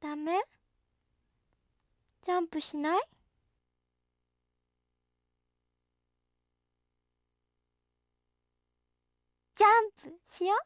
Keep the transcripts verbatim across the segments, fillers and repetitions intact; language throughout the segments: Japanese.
ダメ？ジャンプしない？ジャンプしよう。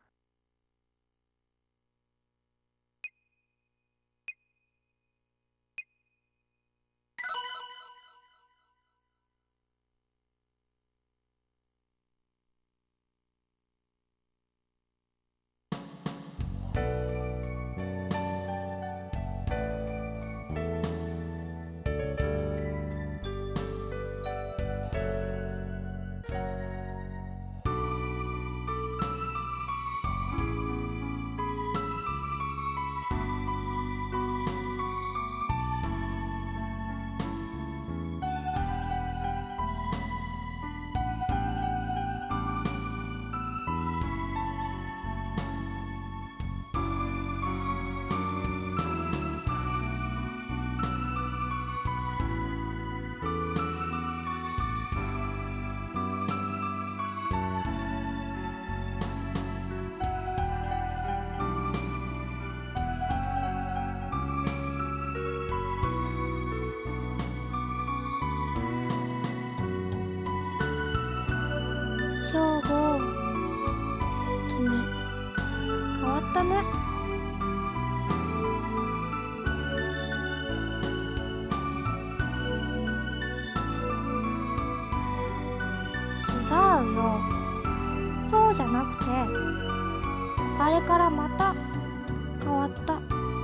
ショーゴ、君変わったね。違うよ、そうじゃなくて、あれからまた変わった。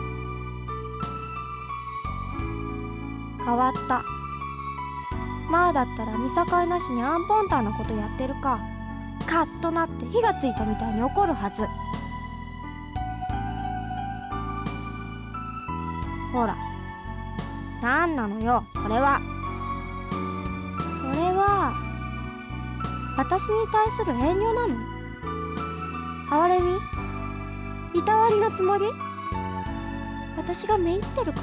変わった。前だったら見境なしにアンポンタンなことやってるか、カッとなって火がついたみたいに怒るはず。ほら、なんなのよそれは。それは私に対する遠慮なの？哀れみ？いたわりのつもり？私がめいってるから？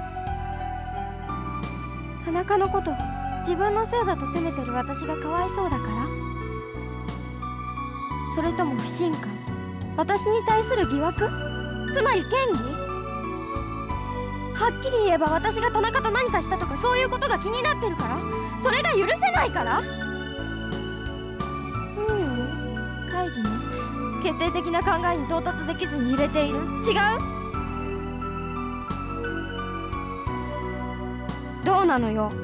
田中のこと自分のせいだと責めてる私がかわいそうだから？それとも不信感、私に対する疑惑、つまり嫌疑？はっきり言えば私が田中と何かしたとかそういうことが気になってるから？それが許せないから？ううん、会議ね。決定的な考えに到達できずに揺れている。違う？どうなのよ？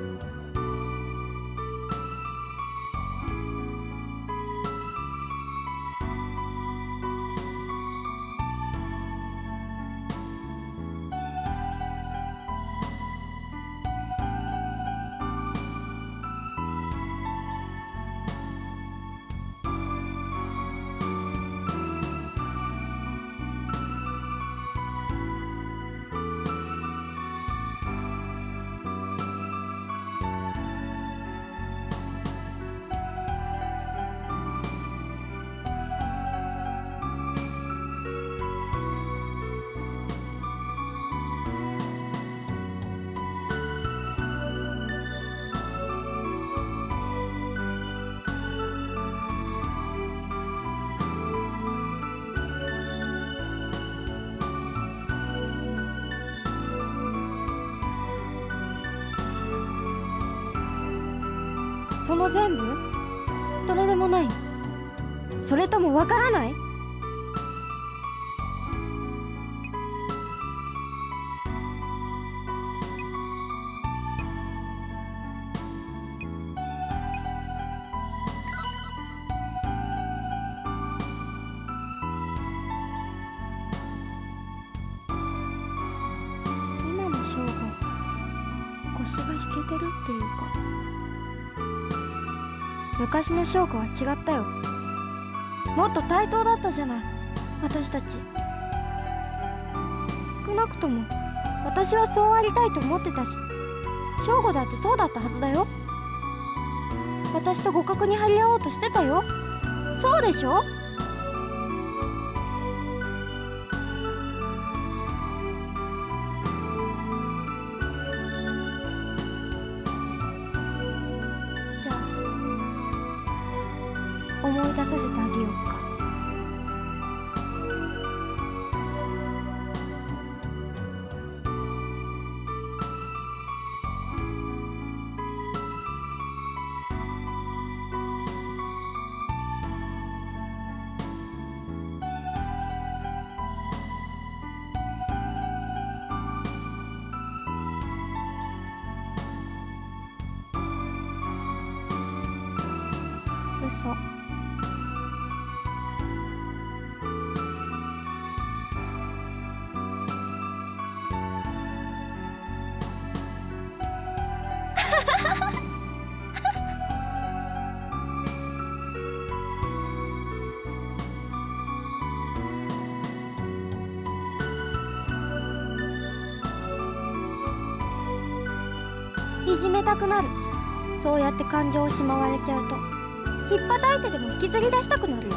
その全部？どれでもない？それともわからない？今のショーゴ、腰が引けてるっていうか、昔の翔子は違ったよ。もっと対等だったじゃない、私たち。少なくとも私はそうありたいと思ってたし、翔吾だってそうだったはずだよ。私と互角に張り合おうとしてたよ。そうでしょ？思い出させてあげようか。 いじめたくなる。そうやって感情をしまわれちゃうとひっぱたいてでも引きずり出したくなるよ。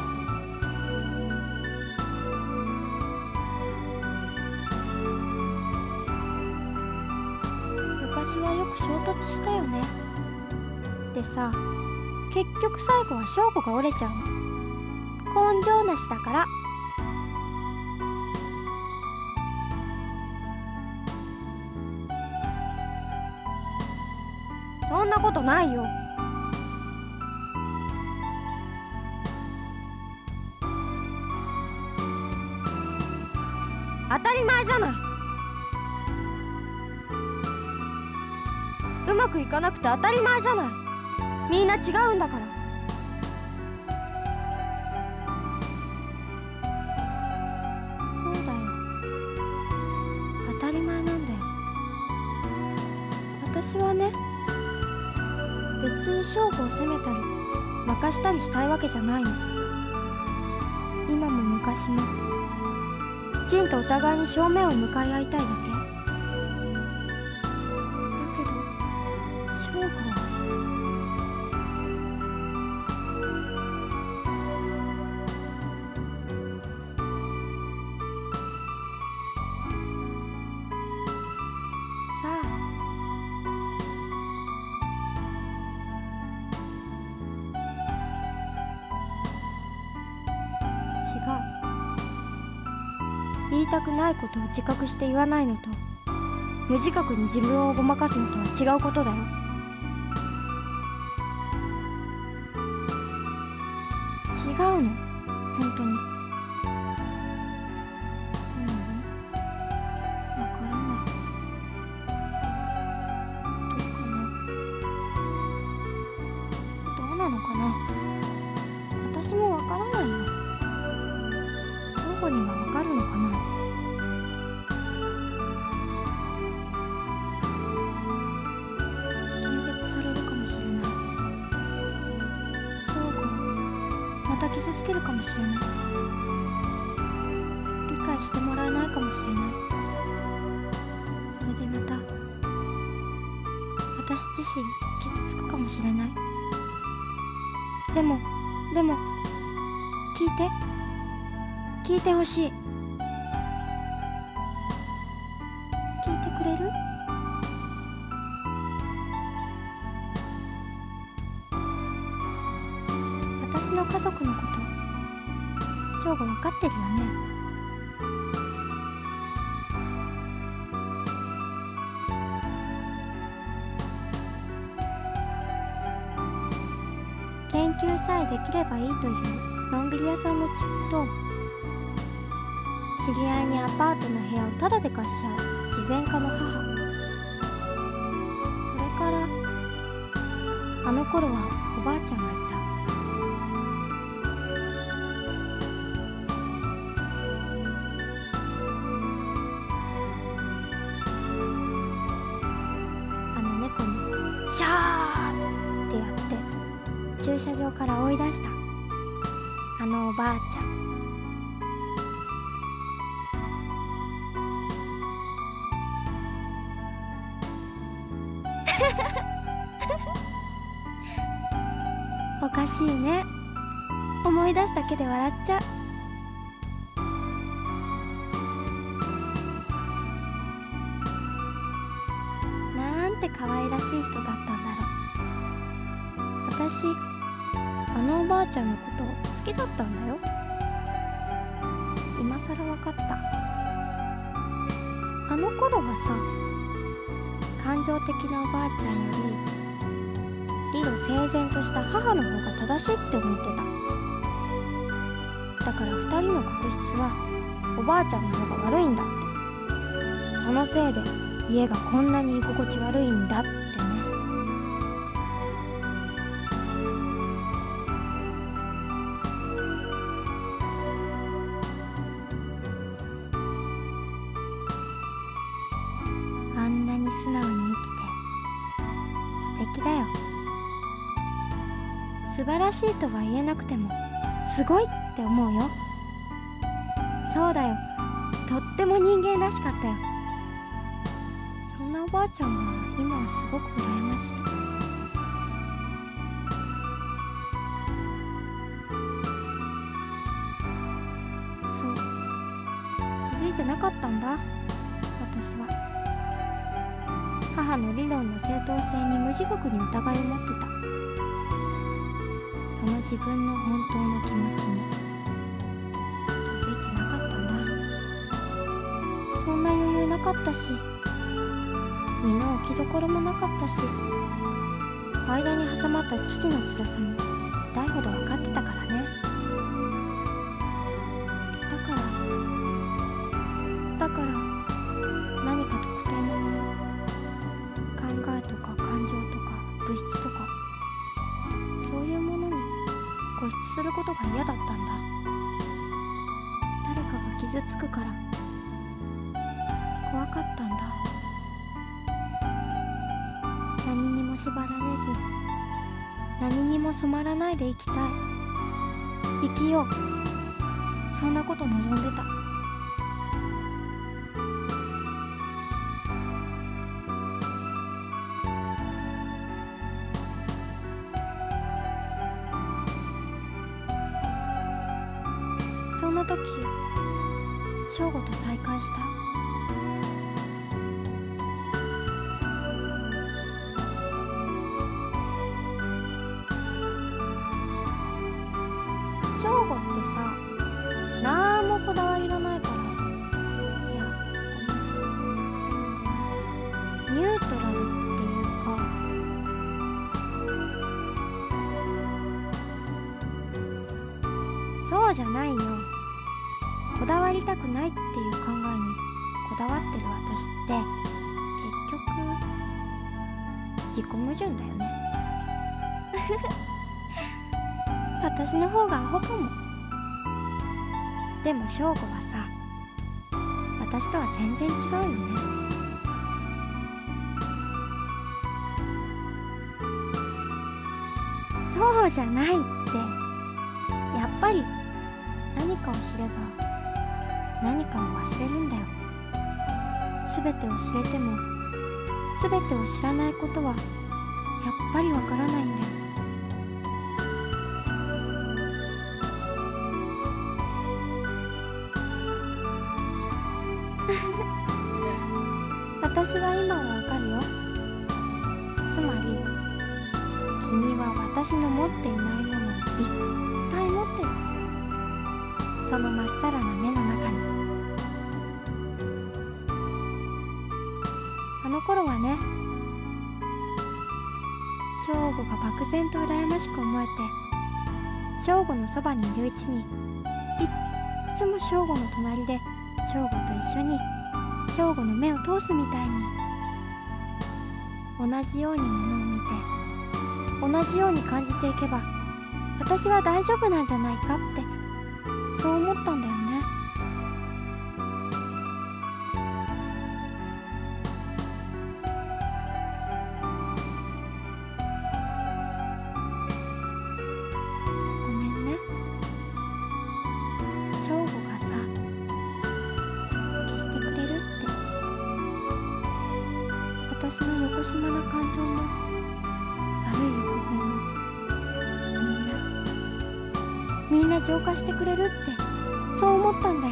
昔はよく衝突したよね。でさ、結局最後は翔吾が折れちゃうの。根性なしだから。そんなことないよ。当たり前じゃない。うまくいかなくて当たり前じゃない。みんな違うんだから。そうだよ、当たり前なんだよ。私はね、別に翔吾を責めたり任したりしたいわけじゃないの。今も昔もきちんとお互いに正面を向かい合いたいだけ。だけど翔吾はさあ、違う。言いたくないことを自覚して言わないのと、無自覚に自分をごまかすのとは違うことだよ。違うの、本当に。うん、わからない。どうかな。どうなのかな。私もわからないよ。翔吾にはわかるのかな。軽蔑されるかもしれない。翔吾をまた傷つけるかもしれない。理解してもらえないかもしれない。それでまた私自身傷つくかもしれない。でもでも聞いて聞いてほしい。聞いてくれる？私の家族のこと翔吾分かってるよね。研究さえできればいいというのんびり屋さんの父と、知り合いにアパートの部屋をタダで貸しちゃう慈善家の母。それからあの頃はおばあちゃんがいた。あの猫にシャーってやって駐車場から追い出したあのおばあちゃん。おかしいね。思い出すだけで笑っちゃう。なんて可愛らしい人だったんだろう。私あのおばあちゃんのこと好きだったんだよ。今さら分かった。あの頃はさ、感情的なおばあちゃんより理路整然とした母の方が正しいって思ってた。だから二人の確執はおばあちゃんの方が悪いんだって。そのせいで家がこんなに居心地悪いんだってね。あんなに素直に生きて素敵だよ。素晴らしいとは言えなくてもすごいって思うよ。そうだよ、とっても人間らしかったよ。そんなおばあちゃんが今はすごく羨ましい。そう、気づいてなかったんだ、私は。母の理論の正当性に無自覚に疑いを持ってた。その自分の本当の気持ちに気づいてなかったんだ。そんな余裕なかったし、身の置きどころもなかったし、間に挟まった父の辛さも痛いほど分かってたからね。だからだから何か特定のもの、考えとか感情とか物質とか、そういうものに固執することが嫌だったんだ。誰かが傷つくから怖かったんだ。何にも縛られず、何にも染まらないで生きたい、生きよう、そんなこと望んでた。そんな時、翔吾と再会した。翔吾ってさ、なんもこだわりがないから、いや、そのニュートラルっていうか、そうじゃないよ。こだわりたくないっていう考えにこだわってる私って結局自己矛盾だよね。私の方がアホかも。でも翔吾はさ、私とは全然違うよね。そうじゃないって。やっぱり何かを知れば何かを忘れるんだよ。すべてを知れてもすべてを知らないことはやっぱりわからないんだよ。私は今はわかるよ。つまり君は私の持っていないものをいっぱい持ってる。そのまっさらな目の中に。あの頃はね、翔吾が漠然と羨ましく思えて、翔吾のそばにいるうちにいっつも翔吾の隣で翔吾と一緒に翔吾の目を通すみたいに、同じようにものを見て同じように感じていけば私は大丈夫なんじゃないかって、そう思ったんだよね。ごめんね。翔吾がさ、消してくれるって。私のよこしまな感情も悪い欲望もみんなみんな浄化してくれるって、そう思ったんだよ。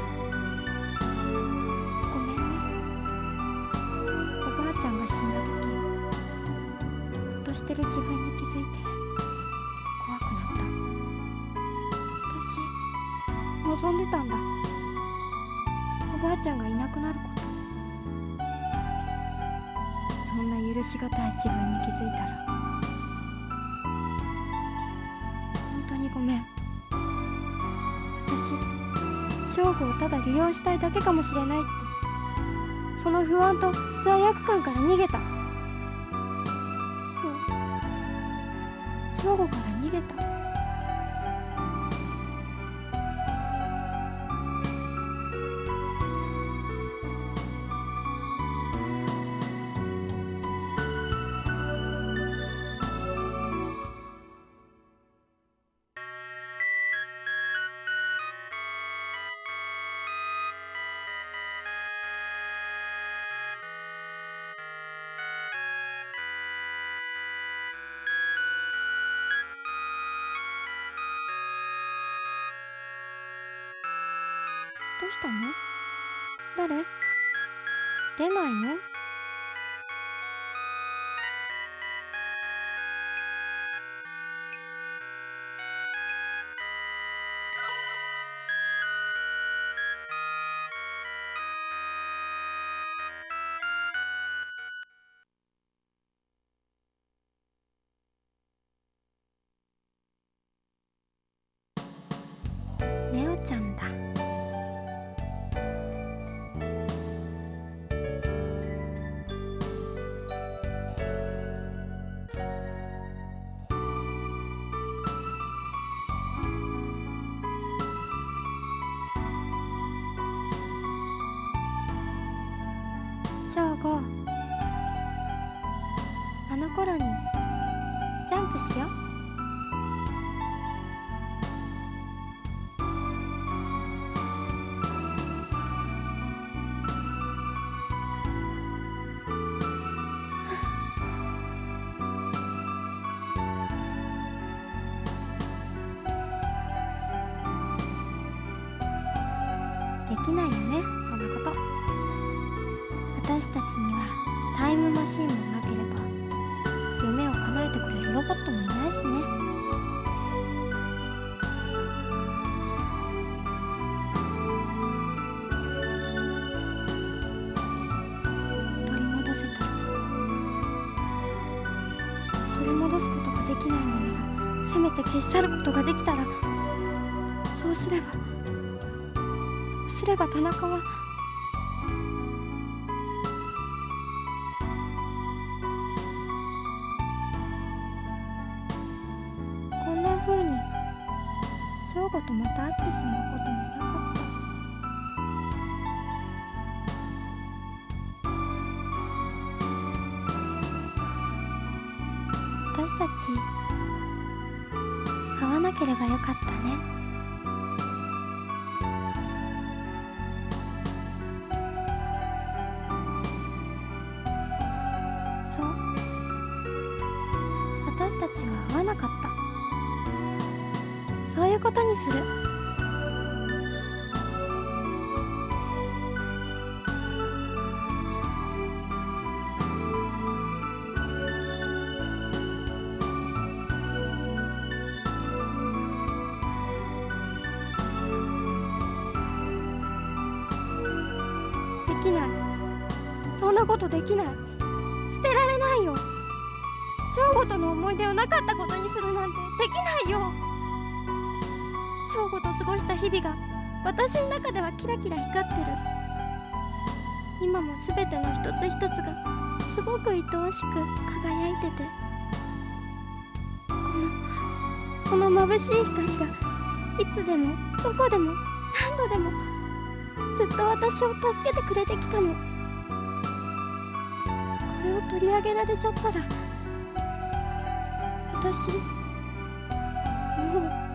ごめんね。おばあちゃんが死んだ時、ほっとしてる自分に気づいて怖くなった。私望んでたんだ、おばあちゃんがいなくなること。そんな許しがたい自分に気づいたら本当にごめん。私、翔吾をただ利用したいだけかもしれないって、その不安と罪悪感から逃げた。そう、翔吾から逃げた。 どうしたの？誰？出ないの？ネオちゃんだ。正吾、あの頃にジャンプしよう。できないよね、そんなこと。私たちにはタイムマシンもなければ夢を叶えてくれるロボットもいないしね。取り戻せたら、取り戻すことができないのならせめて消し去ることができたら、そうすればそうすれば田中はこんな風に正吾とまた会ってしまうこともなかった。私たち会わなければよかったね。そう、私たちは会わなかった。そういうことにする。できない。そんなことできない。捨てられないよ。正吾との思い出をなかったことにするなんてできないよ。正吾と過ごした日々が私の中ではキラキラ光ってる。今も全ての一つ一つがすごく愛おしく輝いてて、このこの眩しい光がいつでもどこでも何度でもずっと私を助けてくれてきたの。これを取り上げられちゃったら私もう